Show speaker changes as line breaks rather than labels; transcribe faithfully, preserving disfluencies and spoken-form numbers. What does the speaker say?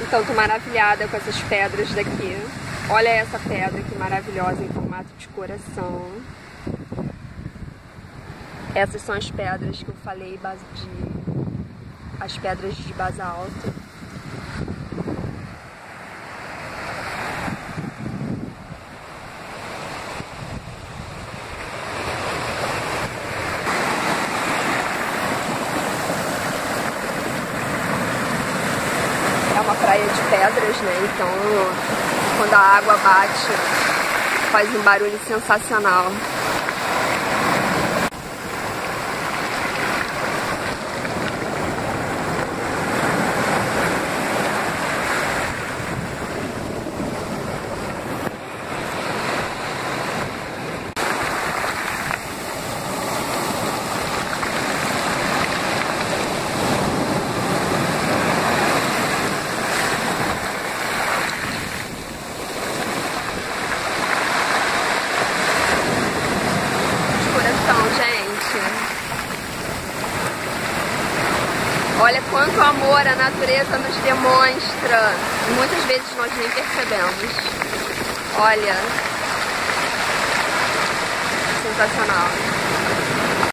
Então, tô maravilhada com essas pedras daqui. Olha essa pedra que maravilhosa em formato de coração. Essas são as pedras que eu falei, base de as pedras de basalto. É uma praia de pedras, né? Então, quando a água bate, faz um barulho sensacional. Olha quanto amor a natureza nos demonstra. Muitas vezes nós nem percebemos. Olha, sensacional.